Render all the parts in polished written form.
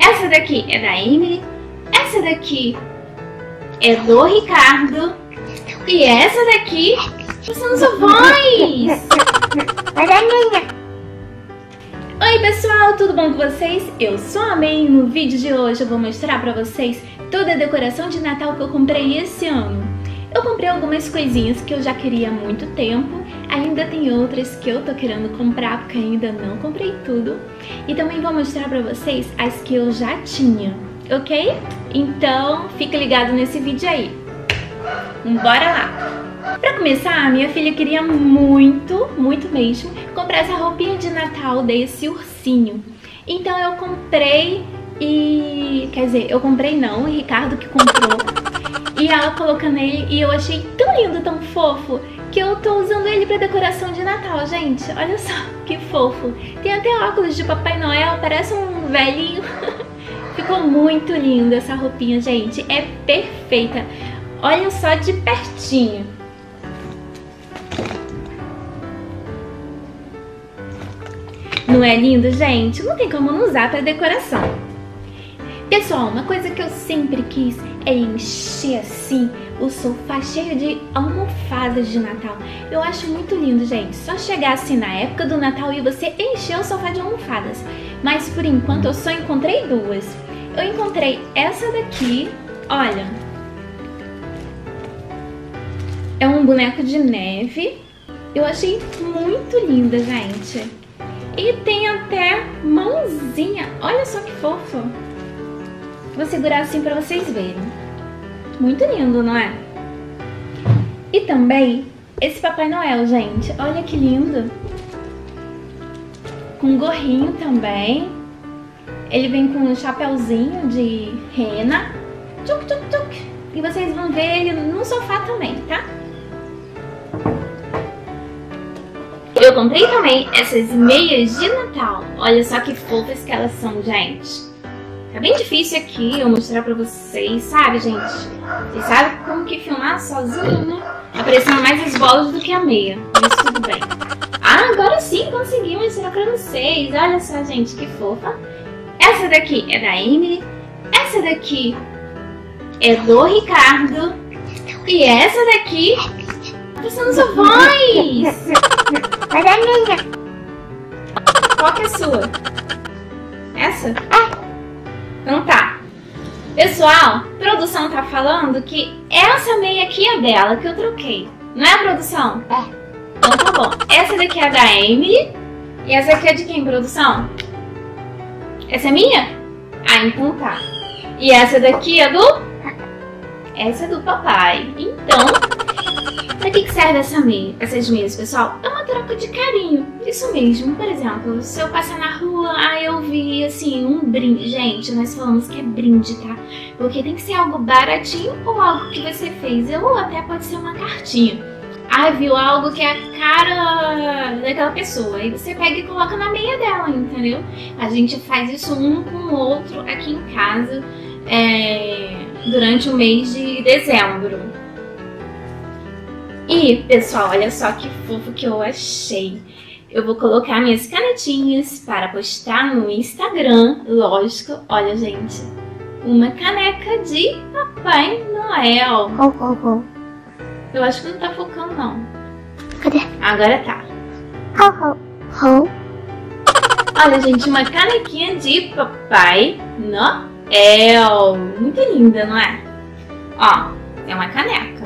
Essa daqui é da Emily. Essa daqui é do Ricardo. E essa daqui são os avós. Oi pessoal, tudo bom com vocês? Eu sou a May e no vídeo de hoje eu vou mostrar pra vocês toda a decoração de Natal que eu comprei esse ano. Eu comprei algumas coisinhas que eu já queria há muito tempo, ainda tem outras que eu tô querendo comprar porque ainda não comprei tudo. E também vou mostrar pra vocês as que eu já tinha, ok? Então fica ligado nesse vídeo aí. Bora lá! Pra começar, minha filha queria muito mesmo, comprar essa roupinha de Natal desse ursinho. Então eu comprei e... quer dizer, eu comprei não, o Ricardo que comprou. E ela colocou nele e eu achei tão lindo, tão fofo, que eu tô usando ele pra decoração de Natal, gente. Olha só que fofo. Tem até óculos de Papai Noel, parece um velhinho. Ficou muito linda essa roupinha, gente. É perfeita. Olha só de pertinho. Não é lindo, gente? Não tem como não usar para decoração. Pessoal, uma coisa que eu sempre quis é encher assim o sofá cheio de almofadas de Natal. Eu acho muito lindo, gente. Só chegar assim na época do Natal e você encher o sofá de almofadas. Mas por enquanto eu só encontrei duas. Eu encontrei essa daqui, olha. É um boneco de neve. Eu achei muito linda, gente. E tem até mãozinha. Olha só que fofo. Vou segurar assim pra vocês verem. Muito lindo, não é? E também esse Papai Noel, gente. Olha que lindo. Com gorrinho também. Ele vem com um chapéuzinho de rena. Tchuc, tchuc, tchuc. E vocês vão ver ele no sofá também, tá? Eu comprei também essas meias de Natal. Olha só que fofas que elas são, gente. Tá bem difícil aqui eu mostrar pra vocês, sabe, gente? Vocês sabem como que filmar sozinho, né? Aparecendo mais as bolas do que a meia. Mas tudo bem. Ah, agora sim consegui mostrar pra vocês. Olha só, gente, que fofa. Essa daqui é da Emily. Essa daqui é do Ricardo. E essa daqui são os avós. Qual que é a sua? Essa? Então tá. Pessoal, a produção tá falando que essa meia aqui é dela, que eu troquei. Não é, produção? É. Então tá bom. Essa daqui é da Emily. E essa aqui é de quem, produção? Essa é minha? Ah, então tá. E essa daqui é do... essa é do papai. Então... pra que serve essa meia? Essas meias, pessoal? É uma troca de carinho. Isso mesmo. Por exemplo, se eu passar na rua, eu vi, assim, um brinde. Gente, nós falamos que é brinde, tá? Porque tem que ser algo baratinho ou algo que você fez. Ou até pode ser uma cartinha. Viu algo que é a cara daquela pessoa. Aí você pega e coloca na meia dela, entendeu? A gente faz isso um com o outro aqui em casa durante o mês de dezembro. E, pessoal, olha só que fofo que eu achei. Eu vou colocar minhas canetinhas para postar no Instagram, lógico. Olha, gente, uma caneca de Papai Noel. Eu acho que não tá focando, não. Cadê? Agora tá. Olha, gente, uma canequinha de Papai Noel. Muito linda, não é? Ó, é uma caneca.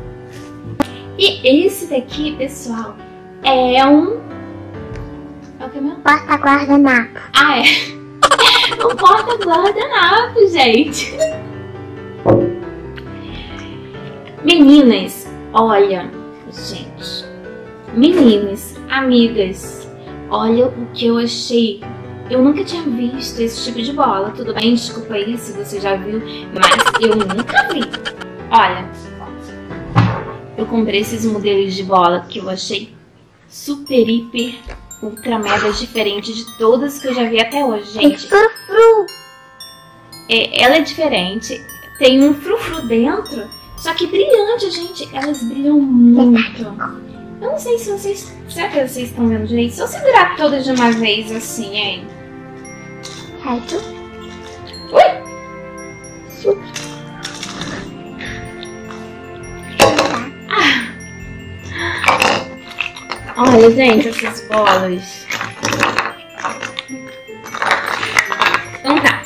E esse daqui, pessoal, é um... é o que mesmo? Porta-guardanapo. Ah, é. Um porta-guardanapo, gente. Meninas, olha, gente. Meninas, amigas, olha o que eu achei. Eu nunca tinha visto esse tipo de bola. Tudo bem, desculpa aí se você já viu, mas eu nunca vi. Olha... eu comprei esses modelos de bola que eu achei super, hiper, ultra, mega diferente de todas que eu já vi até hoje, gente. Ela é diferente, tem um frufru dentro, só que brilhante, gente. Elas brilham muito. Eu não sei se vocês... será que vocês estão vendo direito? Se eu segurar todas de uma vez assim, hein? Certo. Olha, gente, essas bolas. Então tá.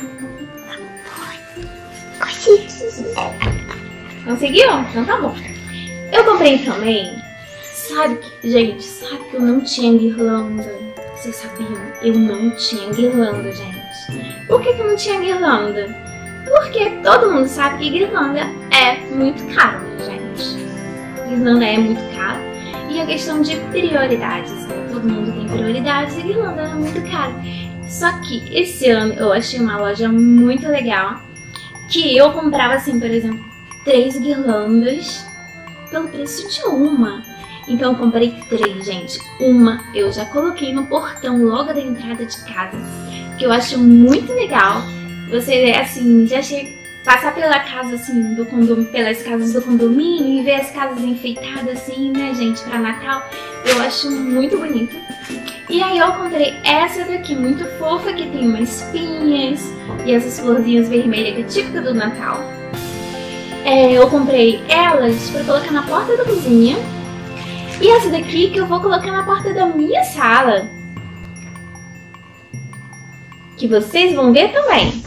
Conseguiu? Então tá bom. Eu comprei também. Sabe que eu não tinha guirlanda? Vocês sabiam? Eu não tinha guirlanda, gente. Por que eu não tinha guirlanda? Porque todo mundo sabe que guirlanda é muito caro, né, gente? Guirlanda é muito caro. E a questão de prioridades, né? Todo mundo tem prioridades e guirlanda é muito caro. Só que esse ano eu achei uma loja muito legal, que eu comprava assim, por exemplo, 3 guirlandas pelo preço de uma. Então eu comprei 3, gente. Uma eu já coloquei no portão logo da entrada de casa, que eu acho muito legal. Você, assim, já passar pela casa, assim, pelas casas do condomínio e ver as casas enfeitadas, assim, né, gente, pra Natal. Eu acho muito bonito. E aí eu comprei essa daqui, muito fofa, que tem umas espinhas e essas florzinhas vermelhas, que é típica do Natal. Eu comprei elas pra colocar na porta da cozinha. E essa daqui que eu vou colocar na porta da minha sala, que vocês vão ver também.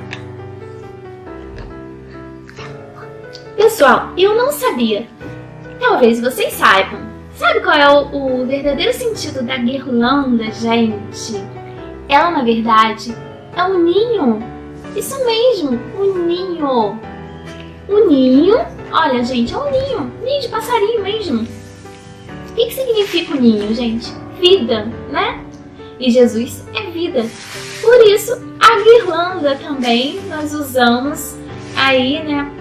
Pessoal, eu não sabia. Talvez vocês saibam. Sabe qual é o verdadeiro sentido da guirlanda, gente? Ela, na verdade, é um ninho. Isso mesmo, um ninho. Um ninho, olha, gente, é um ninho. Ninho de passarinho mesmo. O que significa o ninho, gente? Vida, né? E Jesus é vida. Por isso, a guirlanda também nós usamos aí, né,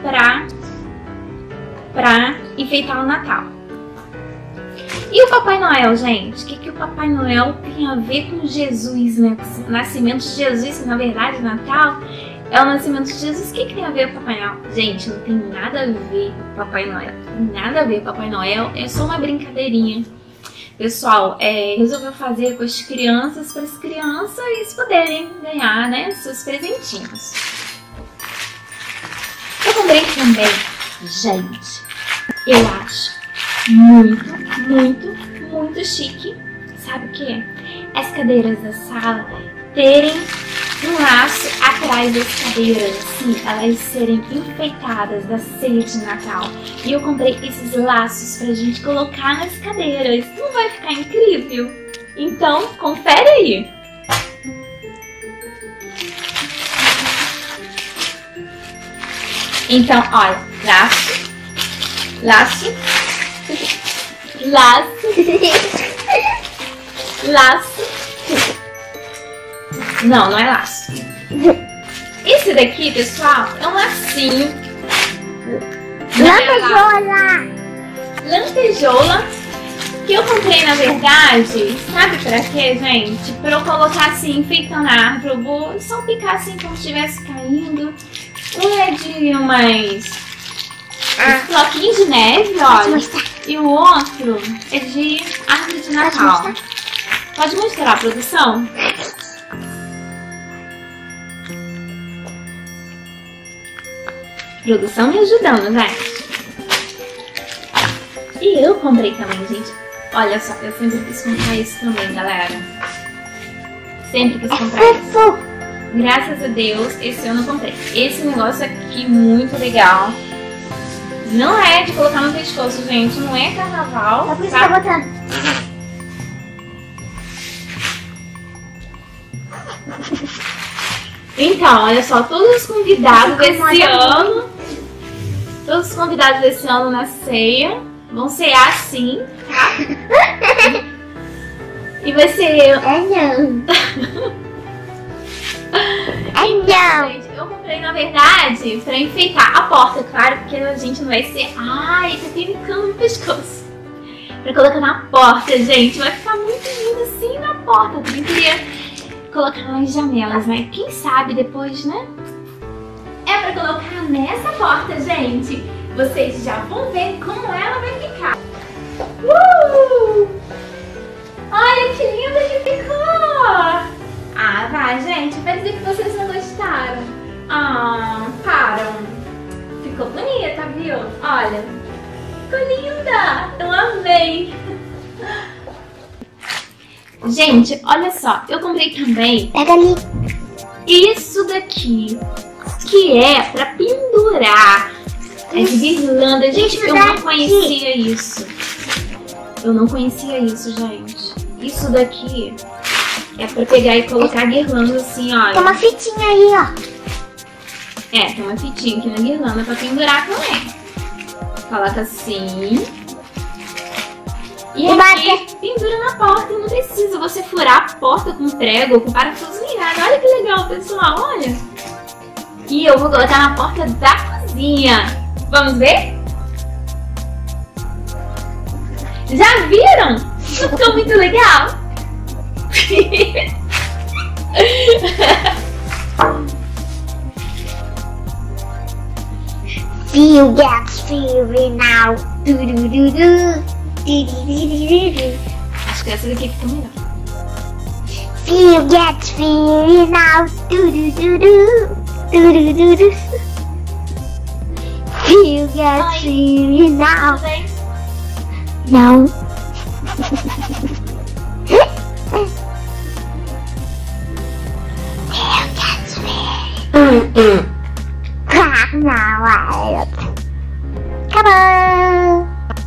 pra enfeitar o Natal. E o Papai Noel, gente? O que o Papai Noel tem a ver com Jesus, né? Com o nascimento de Jesus, que na verdade Natal é o nascimento de Jesus. O que tem a ver com o Papai Noel? Gente, não tem nada a ver com o Papai Noel. Não tem nada a ver com o Papai Noel. É só uma brincadeirinha. Pessoal, resolveu fazer com as crianças, para as crianças poderem ganhar, né, seus presentinhos. Eu comprei também, gente, eu acho muito chique. Sabe o que? As cadeiras da sala terem um laço atrás das cadeiras, assim, elas serem enfeitadas da ceia de Natal. E eu comprei esses laços pra gente colocar nas cadeiras. Não vai ficar incrível? Então, confere aí. Então, olha, laço, Não, não é laço. Esse daqui, pessoal, é um lacinho. Lantejola. Que eu comprei, na verdade, sabe pra quê, gente? Pra eu colocar assim, enfeitando a árvore. Eu vou salpicar assim, como se estivesse caindo. Um é de umas floquinhos de neve, olha. E o outro é de árvore de Natal. Pode mostrar, produção? Produção me ajudando, gente. E eu comprei também, gente. Olha só, eu sempre quis comprar isso também, galera. Sempre quis comprar isso. Graças a Deus, esse ano eu comprei. Esse negócio aqui, muito legal. Não é de colocar no pescoço, gente. Não é carnaval. Só por isso tá botando. Então, olha só, todos os convidados desse ano. Todos os convidados desse ano na ceia vão cear assim, tá? E vai ser... Não. Então, gente, eu comprei, na verdade, pra enfeitar a porta, claro, porque a gente não vai ser... Ai, tá ficando no pescoço. Pra colocar na porta, gente. Vai ficar muito lindo assim na porta. Eu também queria colocar nas janelas, né? Quem sabe depois, né? É pra colocar nessa porta, gente. Vocês já vão ver como ela vai ficar. Olha que linda que ficou! Ah, vai, gente. Vai dizer que vocês não gostaram. Ah, param. Ficou bonita, viu? Olha. Ficou linda. Eu amei. Gente, olha só, eu comprei também Pega ali. isso daqui, que é pra pendurar as guirlandas. Gente, eu não conhecia isso. Eu não conhecia isso, gente. Isso daqui é pra pegar e colocar guirlanda assim, olha. Tem uma fitinha aí, ó. É, tem uma fitinha aqui na guirlanda pra pendurar também. Coloca assim. E aqui pendura na porta. Não precisa você furar a porta com prego ou com parafuso nem nada. Olha que legal, pessoal, olha. E eu vou colocar na porta da cozinha. Vamos ver? Já viram? Não ficou muito legal? Feel gets feeling now. Du, du, du, du. Du, du, du, du, du. Acho que essa daqui ficou melhor. Feel gets feeling now. Du, du, du, du. Du, du, du, du. Feel gets feeling now. Tudo bem? Não. Feel gets feeling. Now acabou.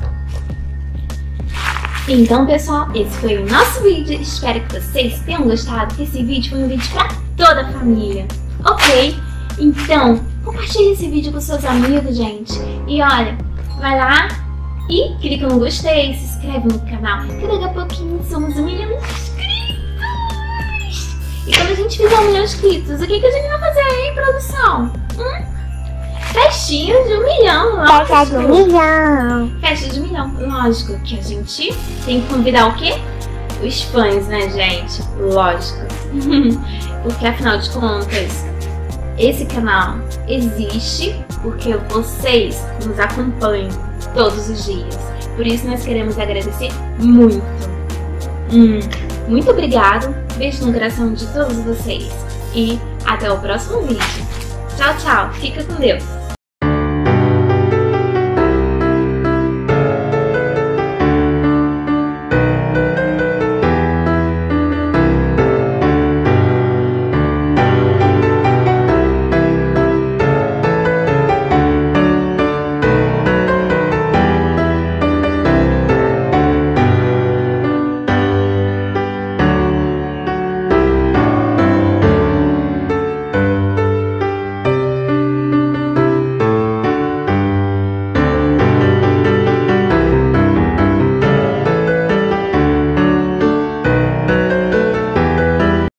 Então, pessoal, esse foi o nosso vídeo. Espero que vocês tenham gostado, que esse vídeo foi um vídeo pra toda a família. Ok? Então, compartilhe esse vídeo com seus amigos, gente. E olha, vai lá e clica no gostei, se inscreve no canal, que daqui a pouquinho somos 1 milhão de inscritos. E quando a gente fizer 1 milhão de inscritos, o que a gente vai fazer, hein, produção? Festinha de 1 milhão, lógico. Festa de 1 milhão. Festa de 1 milhão, lógico que a gente tem que convidar o quê? Os fãs, né, gente? Lógico. Porque afinal de contas, esse canal existe porque vocês nos acompanham todos os dias. Por isso nós queremos agradecer muito. Muito obrigado. Beijo no coração de todos vocês. E até o próximo vídeo. Tchau, tchau. Fica com Deus.